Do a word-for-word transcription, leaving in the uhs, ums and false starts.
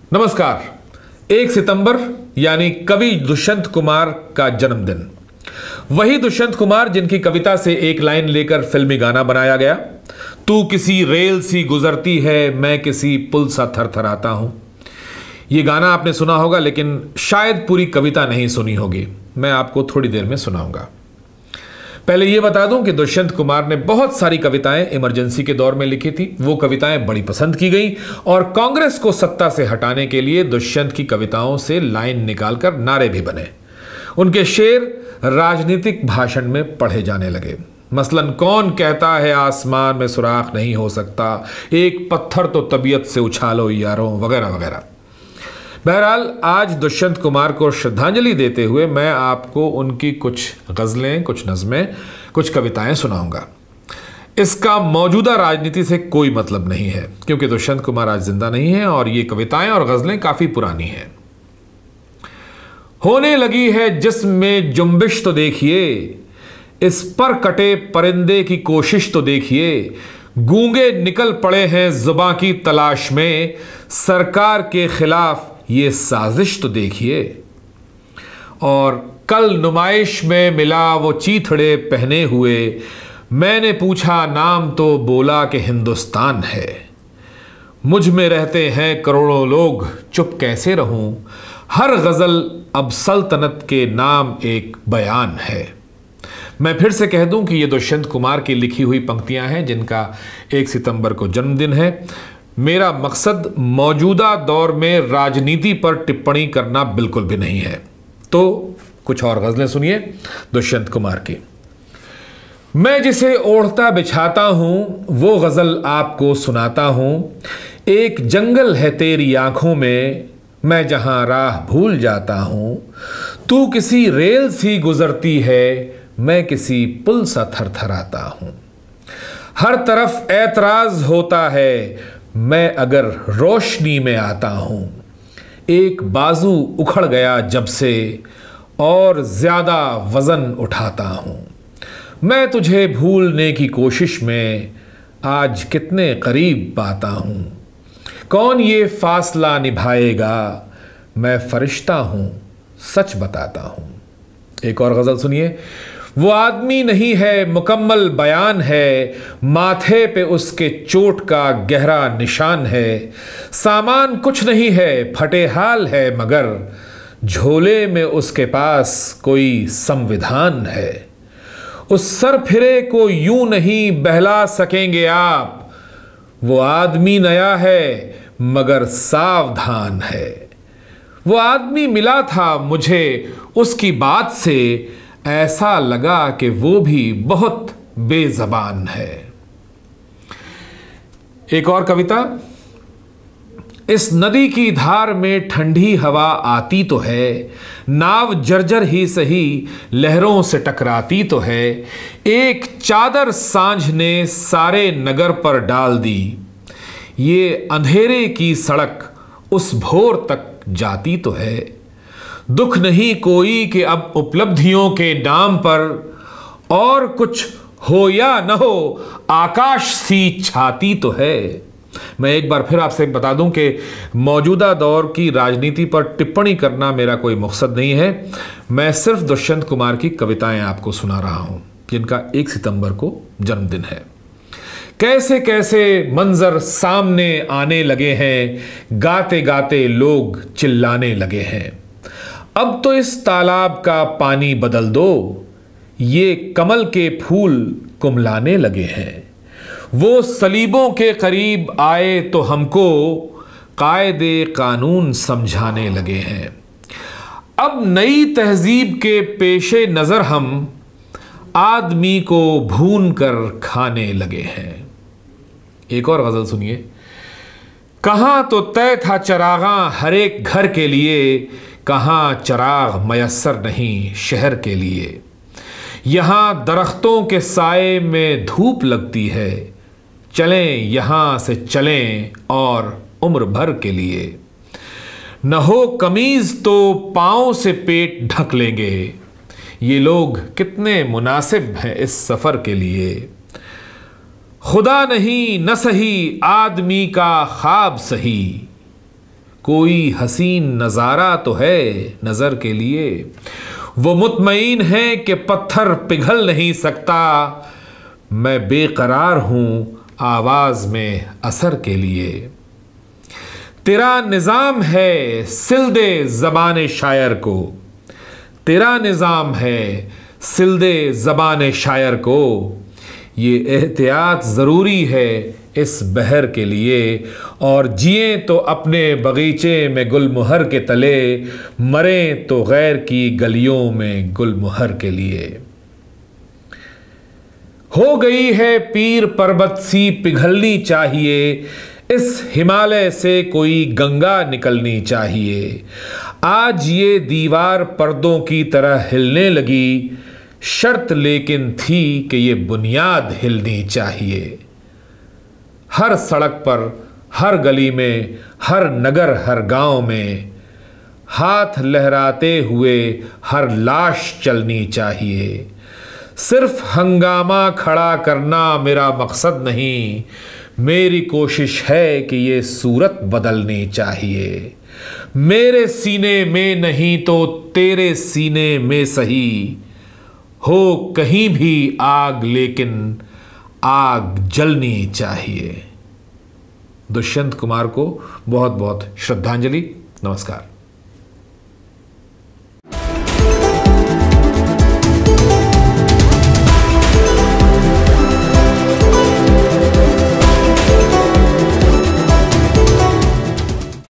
नमस्कार। एक सितंबर यानी कवि दुष्यंत कुमार का जन्मदिन। वही दुष्यंत कुमार जिनकी कविता से एक लाइन लेकर फिल्मी गाना बनाया गया, तू किसी रेल सी गुजरती है, मैं किसी पुल सा थरथराता हूं। यह गाना आपने सुना होगा, लेकिन शायद पूरी कविता नहीं सुनी होगी। मैं आपको थोड़ी देर में सुनाऊंगा। पहले यह बता दूं कि दुष्यंत कुमार ने बहुत सारी कविताएं इमरजेंसी के दौर में लिखी थी। वो कविताएं बड़ी पसंद की गई और कांग्रेस को सत्ता से हटाने के लिए दुष्यंत की कविताओं से लाइन निकालकर नारे भी बने। उनके शेर राजनीतिक भाषण में पढ़े जाने लगे। मसलन, कौन कहता है आसमान में सुराख नहीं हो सकता, एक पत्थर तो तबीयत से उछालो यारों, वगैरह वगैरह। बहरहाल, आज दुष्यंत कुमार को श्रद्धांजलि देते हुए मैं आपको उनकी कुछ गज़लें, कुछ नज़में, कुछ कविताएं सुनाऊंगा। इसका मौजूदा राजनीति से कोई मतलब नहीं है, क्योंकि दुष्यंत कुमार आज जिंदा नहीं है और ये कविताएं और गज़लें काफ़ी पुरानी हैं। होने लगी है जिस्म में जुम्बिश तो देखिए, इस पर कटे परिंदे की कोशिश तो देखिए, गूंगे निकल पड़े हैं जुबां की तलाश में, सरकार के खिलाफ ये साजिश तो देखिए। और कल नुमाइश में मिला वो चीथड़े पहने हुए, मैंने पूछा नाम तो बोला कि हिंदुस्तान है। मुझ में रहते हैं करोड़ों लोग, चुप कैसे रहूं, हर गज़ल अब सल्तनत के नाम एक बयान है। मैं फिर से कह दूं कि ये दुष्यंत कुमार की लिखी हुई पंक्तियां हैं, जिनका एक सितंबर को जन्मदिन है। मेरा मकसद मौजूदा दौर में राजनीति पर टिप्पणी करना बिल्कुल भी नहीं है। तो कुछ और गज़लें सुनिए दुष्यंत कुमार की। मैं जिसे ओढ़ता बिछाता हूं वो गज़ल आपको सुनाता हूं, एक जंगल है तेरी आंखों में, मैं जहां राह भूल जाता हूं, तू किसी रेल सी गुजरती है, मैं किसी पुल सा थरथराता हूं। हर तरफ ऐतराज होता है, मैं अगर रोशनी में आता हूं, एक बाजू उखड़ गया जब से और ज्यादा वजन उठाता हूं। मैं तुझे भूलने की कोशिश में आज कितने करीब पाता हूं, कौन ये फासला निभाएगा, मैं फरिश्ता हूं सच बताता हूं। एक और गजल सुनिए। वो आदमी नहीं है मुकम्मल बयान है, माथे पे उसके चोट का गहरा निशान है, सामान कुछ नहीं है फटे हाल है, मगर झोले में उसके पास कोई संविधान है। उस सर फिरे को यूं नहीं बहला सकेंगे आप, वो आदमी नया है मगर सावधान है। वो आदमी मिला था मुझे, उसकी बात से ऐसा लगा कि वो भी बहुत बेज़बान है। एक और कविता। इस नदी की धार में ठंडी हवा आती तो है, नाव जर्जर ही सही लहरों से टकराती तो है, एक चादर सांझ ने सारे नगर पर डाल दी, ये अंधेरे की सड़क उस भोर तक जाती तो है। दुख नहीं कोई कि अब उपलब्धियों के नाम पर, और कुछ हो या न हो आकाश सी छाती तो है। मैं एक बार फिर आपसे बता दूं कि मौजूदा दौर की राजनीति पर टिप्पणी करना मेरा कोई मकसद नहीं है। मैं सिर्फ दुष्यंत कुमार की कविताएं आपको सुना रहा हूं, जिनका एक सितंबर को जन्मदिन है। कैसे कैसे मंजर सामने आने लगे हैं, गाते गाते लोग चिल्लाने लगे हैं, अब तो इस तालाब का पानी बदल दो, ये कमल के फूल कुमलाने लगे हैं। वो सलीबों के करीब आए तो हमको कायदे कानून समझाने लगे हैं। अब नई तहजीब के पेशे नज़र हम आदमी को भून कर खाने लगे हैं। एक और गज़ल सुनिए। कहाँ तो तय था चरागा हर एक घर के लिए, कहाँ चराग मयस्सर नहीं शहर के लिए, यहाँ दरख्तों के साए में धूप लगती है, चलें यहाँ से चलें और उम्र भर के लिए, न हो कमीज तो पाँव से पेट ढक लेंगे, ये लोग कितने मुनासिब हैं इस सफ़र के लिए, खुदा नहीं न सही आदमी का ख्वाब सही, कोई हसीन नज़ारा तो है नज़र के लिए। वो मुतमईन है कि पत्थर पिघल नहीं सकता, मैं बेकरार हूँ आवाज़ में असर के लिए। तेरा निज़ाम है सिल दे ज़बान शायर को, तेरा निज़ाम है सिल दे ज़बान शायर को। ये एहतियात ज़रूरी है इस बहर के लिए, और जिए तो अपने बगीचे में गुलमोहर के तले, मरें तो गैर की गलियों में गुलमोहर के लिए। हो गई है पीर पर्वत सी पिघलनी चाहिए, इस हिमालय से कोई गंगा निकलनी चाहिए। आज ये दीवार पर्दों की तरह हिलने लगी, शर्त लेकिन थी कि ये बुनियाद हिलनी चाहिए। हर सड़क पर, हर गली में, हर नगर, हर गांव में हाथ लहराते हुए हर लाश चलनी चाहिए। सिर्फ हंगामा खड़ा करना मेरा मकसद नहीं, मेरी कोशिश है कि ये सूरत बदलनी चाहिए। मेरे सीने में नहीं तो तेरे सीने में सही, हो कहीं भी आग लेकिन आग जलनी चाहिए। दुष्यंत कुमार को बहुत बहुत श्रद्धांजलि। नमस्कार।